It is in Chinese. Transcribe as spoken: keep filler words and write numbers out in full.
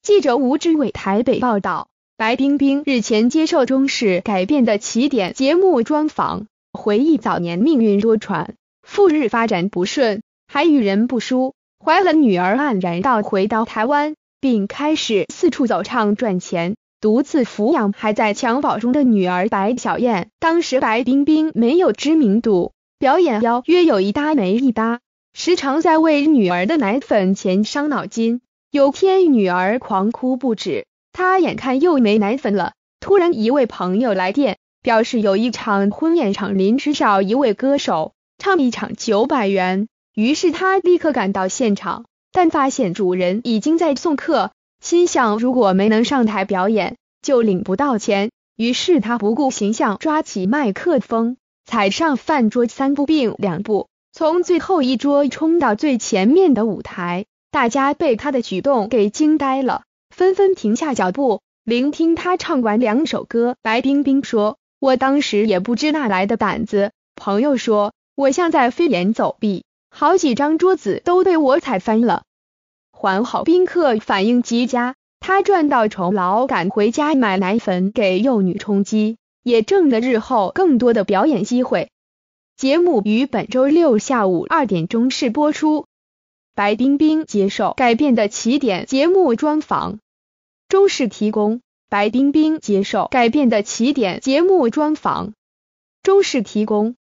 记者吴志伟台北报道，白冰冰日前接受中视改变的起点节目专访，回忆早年命运多舛，赴日发展不顺，还与人不淑，怀了女儿黯然到回到台湾，并开始四处走唱赚钱，独自抚养还在襁褓中的女儿白小燕。当时白冰冰没有知名度，表演邀约有一搭没一搭，时常在为女儿的奶粉钱伤脑筋。有天女儿狂哭不止，她眼看又没奶粉了，突然一位朋友来电，表示有一场婚宴场临时少一位歌手，唱一场九百元。于是他立刻赶到现场，但发现主人已经在送客，心想如果没能上台表演，就领不到钱。于是他不顾形象，抓起麦克风，踩上饭桌三步并两步，从最后一桌冲到最前面的舞台。大家被他的举动给惊呆了，纷纷停下脚步，聆听他唱完两首歌。白冰冰说，我当时也不知哪来的胆子。朋友说，我像在飞檐走壁，好几张桌子都被我踩翻了。还好宾客反应极佳，他赚到酬劳，赶回家买奶粉给幼女充饥，也挣了日后更多的表演机会。节目于本周六下午二点钟试播出。白冰冰接受改变的起点节目专访，中视提供。白冰冰接受改变的起点节目专访，中视提供。